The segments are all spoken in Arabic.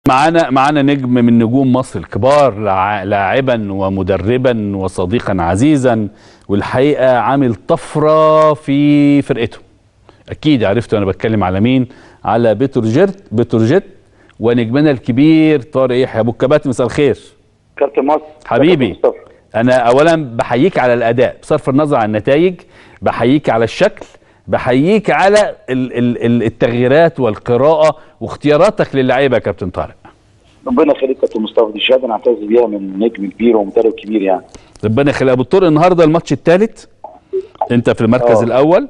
معانا نجم من نجوم مصر الكبار، لاعبا ومدربا وصديقا عزيزا، والحقيقه عامل طفره في فرقته. اكيد عرفتوا انا بتكلم على مين، على بتروجيت ونجمنا الكبير طارق يحيى. ابو الكباتن مساء الخير. كابتن مصر حبيبي، انا اولا بحييك على الاداء بصرف النظر عن النتائج، بحييك على الشكل، بحييك على التغييرات والقراءه واختياراتك للاعيبه يا كابتن طارق. ربنا يخليك يا كابتن مصطفى، دي شهاده نعتز بيها من نجم كبير ومدرب كبير يعني. ربنا يخليك. ابو الطارق النهارده الماتش الثالث، انت في المركز الاول،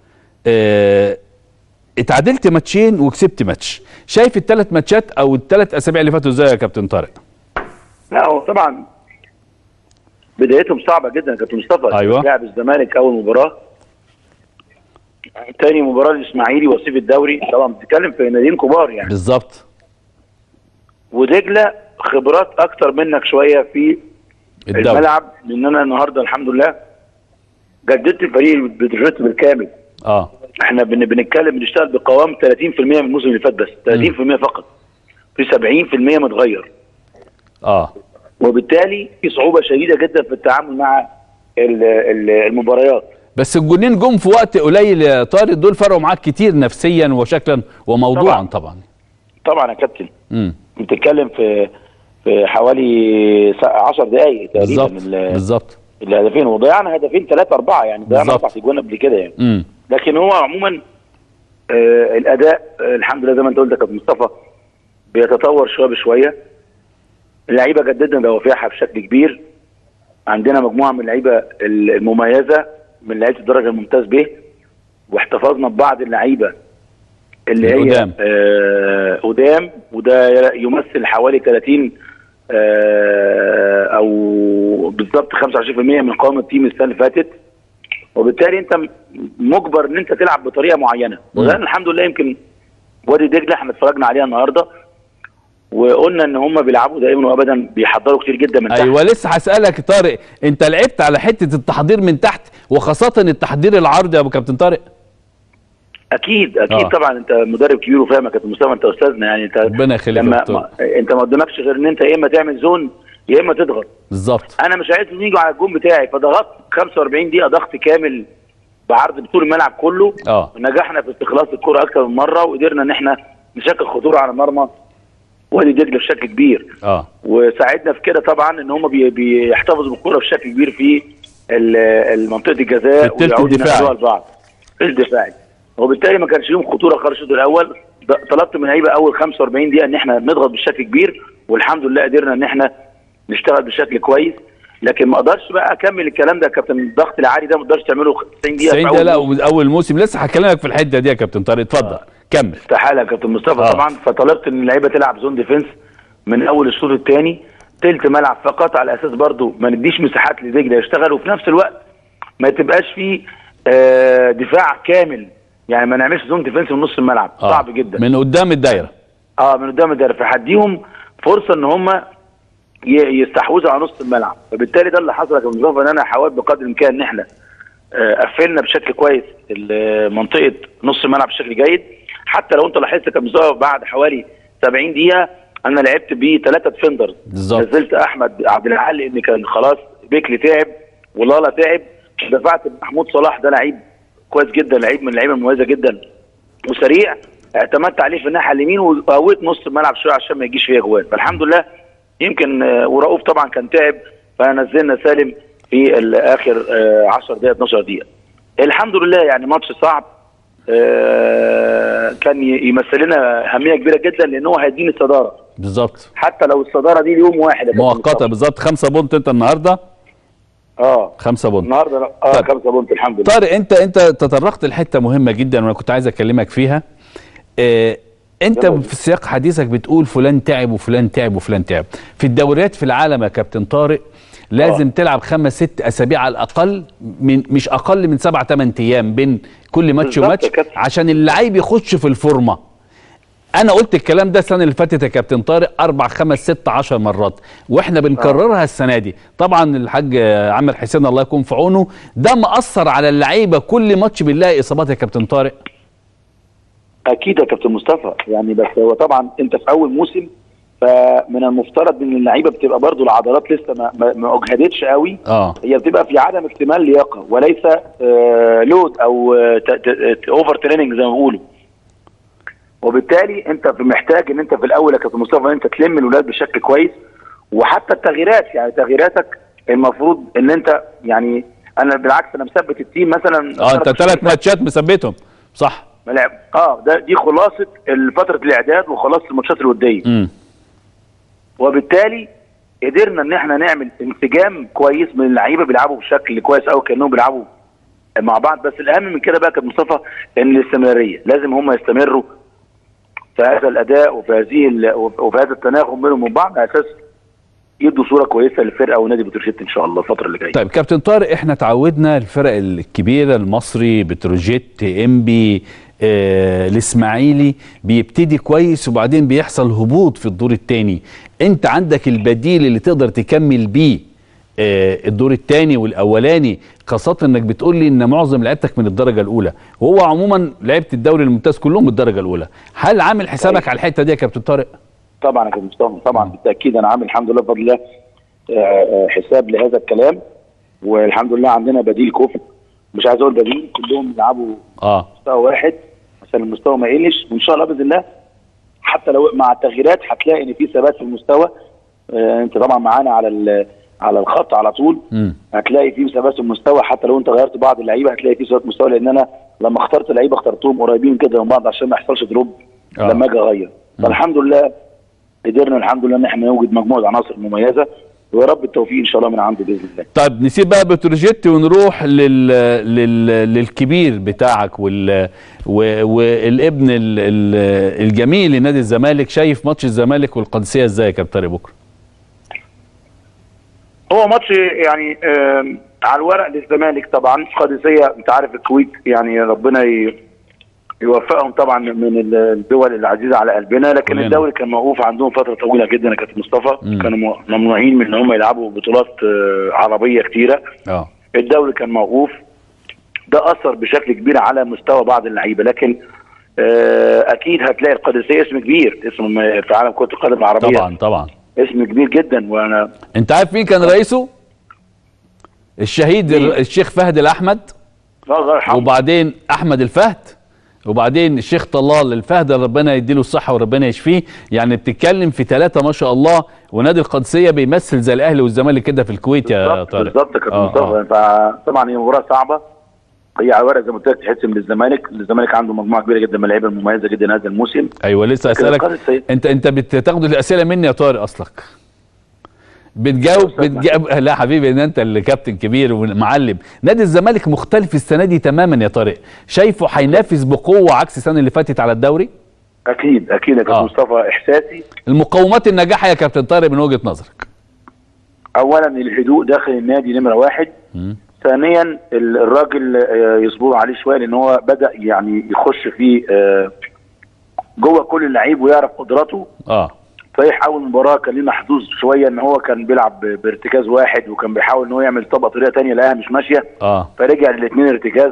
اتعادلت ماتشين وكسبت ماتش. شايف الثلاث ماتشات او الثلاث اسابيع اللي فاتوا ازاي يا كابتن طارق؟ لا هو طبعا بدايتهم صعبه جدا يا كابتن مصطفى. ايوه، لعب الزمالك اول مباراه، تاني مباراه الاسماعيلي وصيف الدوري، طبعا بتتكلم في ناديين كبار يعني. بالظبط. ودجله خبرات اكتر منك شويه في الملعب، لان انا النهارده الحمد لله جددت الفريق بتروجيت بالكامل. احنا بنتكلم بنشتغل بقوام 30% من الموسم اللي فات، بس 30% فقط، في 70% متغير. وبالتالي في صعوبه شديده جدا في التعامل مع المباريات. بس الجونين جم في وقت قليل يا طارق، دول فرقوا معاك كتير نفسيا وشكلا وموضوعا. طبعا يا كابتن. بتتكلم في حوالي 10 دقائق تقريبا. بالظبط. الهدفين، وضيعنا هدفين 3-4 يعني، ضيعنا 4 اجوان قبل كده يعني. لكن هو عموما الاداء الحمد لله زي ما انت قلت يا كابتن مصطفى بيتطور شويه بشويه. اللعيبه جددنا دوافعها بشكل كبير. عندنا مجموعه من اللعيبه المميزه من لعيبه الدرجه الممتاز به، واحتفظنا ببعض اللعيبه اللي هي قدام، وده يمثل حوالي 30 او بالظبط 25% من قوام التيم السنه اللي فاتت. وبالتالي انت مجبر ان انت تلعب بطريقه معينه، وده الحمد لله. يمكن وادي دجله احنا اتفرجنا عليها النهارده وقلنا ان هم بيلعبوا دائما وابدا، بيحضروا كتير جدا من تحت. ايوه، لسه هسالك طارق، انت لعبت على حته التحضير من تحت، وخاصه التحضير العرضي يا ابو كابتن طارق؟ اكيد طبعا، انت مدرب كبير وفاهم يا كابتن مصطفى، انت استاذنا يعني. انت ربنا يخليك. انت ما قدامكش غير ان انت يا اما تعمل زون يا اما تضغط. بالظبط. انا مش عايز يجوا على الجون بتاعي، فضغطت 45 دقيقه ضغط كامل بعرض بطول الملعب كله. نجحنا في استخلاص الكره اكثر من مره، وقدرنا ان احنا نشكل خطوره على مرمى وادي دجله بشكل كبير. وساعدنا في كده طبعا ان هم بيحتفظوا بالكره بشكل كبير في منطقه الجزاء ويعودوا ينقلوها لبعض في الدفاعي. وبالتالي ما كانش لهم خطوره خارج الشوط الاول. طلبت من اللعيبه اول 45 دقيقه ان احنا نضغط بشكل كبير، والحمد لله قدرنا ان احنا نشتغل بشكل كويس. لكن ما اقدرش بقى اكمل الكلام ده يا كابتن، الضغط العالي ده ما اقدرش تعمله 90 دقيقه. 90 دقيقه لا، اول موسم. لسه هكلمك في الحته دي يا كابتن طارق، اتفضل كمل. استحاله يا كابتن مصطفى. طبعا فطلبت ان اللعيبه تلعب زون ديفنس من اول الشوط الثاني، تلت ملعب فقط، على اساس برضو ما نديش مساحات لدجله يشتغل، وفي نفس الوقت ما تبقاش فيه دفاع كامل يعني. ما نعملش زون ديفنس من نص الملعب. صعب جدا من قدام الدايره. من قدام الدايره، فهديهم فرصه ان هم يستحوذوا على نص الملعب. فبالتالي ده اللي حصل يا كابتن مصطفى، ان انا حاولت بقدر الامكان ان احنا قفلنا بشكل كويس منطقه نص الملعب بشكل جيد. حتى لو انت لاحظت يا كابتن مصطفى بعد حوالي 70 دقيقه انا لعبت ب3 ديفندرز. نزلت احمد عبد العال لان كان خلاص بيكلي تعب ولالا تعب. دفعت محمود صلاح، ده لعيب كويس جدا، لعيب من اللعيبه المميزه جدا وسريع. اعتمدت عليه في الناحيه اليمين وقويت نص الملعب شويه عشان ما يجيش فيها جوان. فالحمد لله. يمكن ورؤوف طبعا كان تعب، فنزلنا سالم في اخر 10 دقائق 12 دقيقه. الحمد لله يعني ماتش صعب كان يمثل لنا اهميه كبيره جدا، لان هو هيديني الصداره. بالظبط. حتى لو الصداره دي ليوم واحد مؤقته. بالظبط. 5 بونت انت النهارده. 5 بونت النهارده. 5 بونت الحمد لله. طارق، انت تطرقت لحته مهمه جدا وانا كنت عايز اكلمك فيها. انت في سياق حديثك بتقول فلان تعب وفلان تعب وفلان تعب. في الدوريات في العالم يا كابتن طارق لازم تلعب 5-6 اسابيع على الاقل، مش اقل من 7-8 ايام بين كل ماتش وماتش، عشان اللعيب يخش في الفورمه. انا قلت الكلام ده السنه اللي فاتت يا كابتن طارق 4 5 6 10 مرات، واحنا بنكررها السنه دي. طبعا الحاج عامر حسين الله يكون في عونه، ده مأثر على اللعيبه، كل ماتش بنلاقي اصابات يا كابتن طارق. اكيد يا كابتن مصطفى يعني، بس هو طبعا انت في اول موسم فمن المفترض ان اللعيبه بتبقى برضو العضلات لسه ما اجهدتش قوي. هي بتبقى في عدم اكتمال لياقه وليس لود او اوفر تريننج زي ما بيقولوا. وبالتالي انت محتاج ان انت في الاول يا كابتن مصطفى ان انت تلم الولاد بشكل كويس، وحتى التغييرات، يعني تغييراتك المفروض ان انت يعني انا بالعكس انا مثبت التيم مثلا. انت 3 ماتشات مثبتهم صح؟ دي خلاصه فتره الاعداد وخلاصه الماتشات الوديه. وبالتالي قدرنا ان احنا نعمل انسجام كويس من اللعيبه بيلعبوا بشكل كويس قوي كانهم بيلعبوا مع بعض. بس الاهم من كده بقى كابتن مصطفى ان الاستمراريه، لازم هم يستمروا في هذا الاداء وفي هذا التناغم بينهم وبين بعض على اساس يدوا صوره كويسه للفرقه ونادي بتروجيت ان شاء الله الفتره اللي جايه. طيب كابتن طارق، احنا تعودنا الفرق الكبيره، المصري، بتروجيت، انبي، الاسماعيلي، بيبتدي كويس وبعدين بيحصل هبوط في الدور الثاني. انت عندك البديل اللي تقدر تكمل بيه الدور الثاني والاولاني، خاصه انك بتقول لي ان معظم لعيبتك من الدرجه الاولى، وهو عموما لعيبه الدوري الممتاز كلهم من الدرجه الاولى. هل عامل حسابك على الحته دي يا كابتن طارق؟ طبعا يا كابتن مصطفى، طبعا بالتاكيد انا عامل الحمد لله بفضل الله حساب لهذا الكلام، والحمد لله عندنا بديل كفء، مش عايز اقول بديل، كلهم بيلعبوا مستوى واحد عشان المستوى ما يقلش، وان شاء الله باذن الله حتى لو مع التغييرات هتلاقي ان في ثبات في المستوى. انت طبعا معانا على الخط على طول، هتلاقي في ثبات في المستوى، حتى لو انت غيرت بعض اللعيبه هتلاقي في ثبات مستوى، لان انا لما اخترت لعيبه اخترتهم قريبين كده من بعض عشان ما يحصلش دروب لما اجي اغير. فالحمد لله قدرنا الحمد لله ان احنا نوجد مجموعه عناصر مميزه، ويا رب التوفيق ان شاء الله من عنده باذن الله. طيب نسيب بقى بتروجيت ونروح للكبير بتاعك والابن الجميل لنادي الزمالك. شايف ماتش الزمالك والقادسيه ازاي يا كابتن طارق بكره؟ هو ماتش يعني على الورق للزمالك طبعا. القادسيه انت عارف الكويت يعني ربنا يوفقهم طبعا من الدول العزيزه على قلبنا، لكن الدوري كان موقوف عندهم فتره طويله جدا يا كابتن مصطفى. كانوا ممنوعين من ان هم يلعبوا بطولات عربيه كتيره. الدوري كان موقوف، ده اثر بشكل كبير على مستوى بعض اللعيبه، لكن اكيد هتلاقي القادسيه اسم كبير، اسم في عالم كره القدم العربيه طبعا اسم كبير جدا. وانا انت عارف مين كان رئيسه؟ الشهيد الشيخ فهد الاحمد، وبعدين احمد الفهد، وبعدين الشيخ طلال الفهد ربنا يديله الصحه وربنا يشفيه. يعني بتتكلم في 3 ما شاء الله، ونادي القادسيه بيمثل زي الاهلي والزمالك كده في الكويت يا طارق. بالظبط يا كابتن مصطفى. فطبعا هي مباراه صعبه، هي على الورق زي ما قلت لك تحسم للزمالك. الزمالك عنده مجموعه كبيره جدا من اللعيبه المميزه جدا هذا الموسم. ايوه لسه اسالك، انت بتاخد الاسئله مني يا طارق اصلك؟ بتجاوب لا حبيبي، ان انت اللي كابتن كبير ومعلم. نادي الزمالك مختلف السنه دي تماما يا طارق، شايفه هينافس بقوه عكس السنه اللي فاتت على الدوري؟ اكيد يا كابتن مصطفى، احساسي المقومات النجاح يا كابتن طارق من وجهه نظرك. اولا الهدوء داخل النادي نمره 1. ثانيا الراجل يصبروا عليه شويه، لان هو بدا يعني يخش في جوه كل اللعيب ويعرف قدراته. صحيح اول مباراه كان ليه محظوظ شويه ان هو كان بيلعب بارتكاز واحد، وكان بيحاول ان هو يعمل طريقه ثانيه لقاها مش ماشيه. فرجع للاثنين ارتكاز،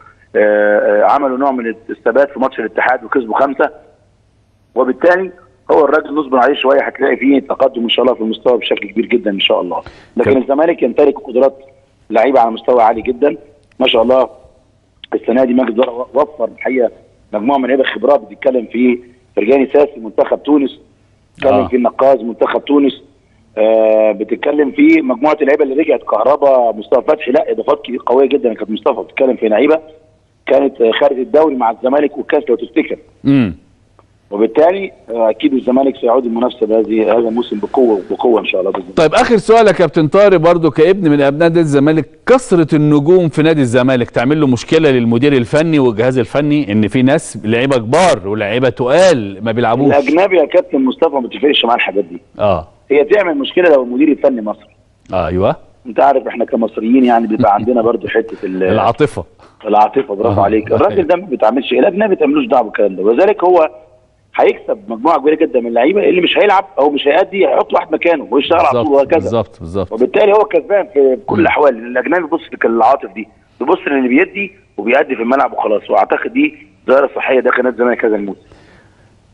عملوا نوع من الثبات في ماتش الاتحاد وكسبوا 5. وبالتالي هو الراجل نصبر عليه شويه، هتلاقي فيه تقدم ان شاء الله في المستوى بشكل كبير جدا ان شاء الله. لكن الزمالك يمتلك قدرات لعيبه على مستوى عالي جدا ما شاء الله. السنه دي مجلس الاداره وفر الحقيقه مجموعه من لعيبه خبرات. بتتكلم في فرجاني ساسي منتخب تونس، بتتكلم في النقاز منتخب تونس، بتتكلم في مجموعه اللعيبه اللي رجعت، كهربا، مصطفى فتحي، لا اضافات قويه جدا كانت مصطفى. بتتكلم في لعيبه كانت خارج الدوري مع الزمالك والكاس لو تفتكر. وبالتالي اكيد الزمالك سيعود المنافسه هذا الموسم بقوه ان شاء الله باذن الله. طيب اخر سؤال يا كابتن طارق، برضو كابن من ابناء نادي الزمالك، كثره النجوم في نادي الزمالك تعمل له مشكله للمدير الفني والجهاز الفني، ان في ناس لعيبه كبار ولاعيبه تقال ما بيلعبوش؟ الاجنبي يا كابتن مصطفى ما بتفرقش معاه الحاجات دي. هي تعمل مشكله لو المدير الفني مصري. ايوه انت عارف احنا كمصريين يعني بيبقى عندنا برضو حته العاطفه. برافو عليك. الراجل ده ما بيتعاملش، الاجنبي ما بيتعملوش دعوه بالكلام ده، وذلك هو هيكسب مجموعه كبيره جدا من اللعيبه. اللي مش هيلعب او مش هيأدي هيحط واحد مكانه ويشتغل على طول وهكذا. بالظبط. وبالتالي هو كسبان في كل الاحوال. الاجنبي بيبص في العاطف دي، بيبص للي بيدي وبيأدي في الملعب وخلاص. واعتقد دي ظاهره صحيه داخل نادي الزمالك هذا الموسم.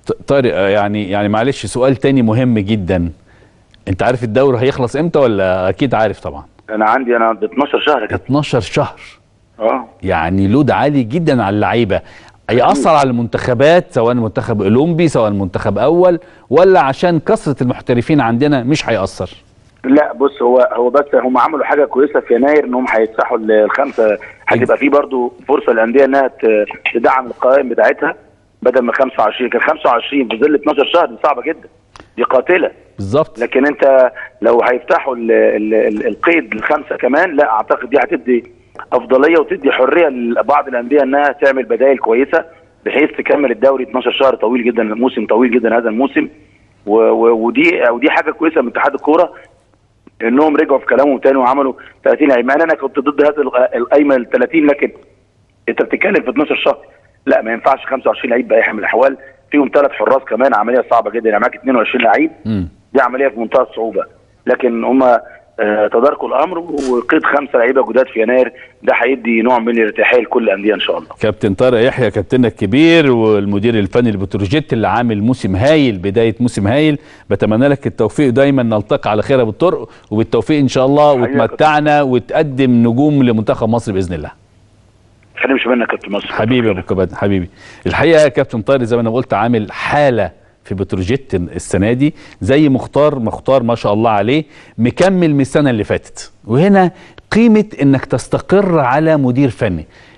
طارق يعني معلش سؤال تاني مهم جدا. انت عارف الدوري هيخلص امتى ولا اكيد عارف طبعا؟ انا 12 شهر كده. 12 شهر. يعني لود عالي جدا على اللعيبه. هيأثر على المنتخبات سواء منتخب اولمبي سواء منتخب اول، ولا عشان كثره المحترفين عندنا مش هيأثر؟ لا بص، هو بس هم عملوا حاجه كويسه في يناير انهم هيفتحوا الخمسه، هتبقى في برضو فرصه للانديه انها تدعم القوائم بتاعتها بدل ما 25 كان 25 في ظل 12 شهر. دي صعبه جدا، دي قاتله بالظبط. لكن انت لو هيفتحوا القيد الخمسه كمان، لا اعتقد دي هتدي افضليه وتدي حريه لبعض الانديه انها تعمل بدائل كويسه بحيث تكمل الدوري. 12 شهر طويل جدا، الموسم طويل جدا هذا الموسم، ودي حاجه كويسه من اتحاد الكوره انهم رجعوا في كلامهم تاني وعملوا 30 لعيب. انا كنت ضد هذا القايمه ال 30، لكن انت بتتكلم في 12 شهر، لا ما ينفعش 25 لعيب باي حال من الاحوال، فيهم 3 حراس كمان، عمليه صعبه جدا. يعني معاك 22 لعيب، دي عمليه في منتهى الصعوبه، لكن هم تداركوا الامر وقيد 5 لعيبه جداد في يناير، ده هيدي نوع من الارتياحيه لكل الانديه ان شاء الله. كابتن طارق يحيى كابتننا الكبير والمدير الفني لبتروجيت اللي عامل موسم هايل، بدايه موسم هايل، بتمنى لك التوفيق دايما، نلتقي على خير بالطرق وبالتوفيق ان شاء الله، وتمتعنا وتقدم نجوم لمنتخب مصر باذن الله. مش منك كابتن مصر. حبيبي يا ابو كباتن حبيبي. الحقيقه يا كابتن طارق زي ما انا قلت عامل حاله في بتروجيت السنه دي، زي مختار ما شاء الله عليه مكمل من السنه اللي فاتت. وهنا قيمه انك تستقر على مدير فني.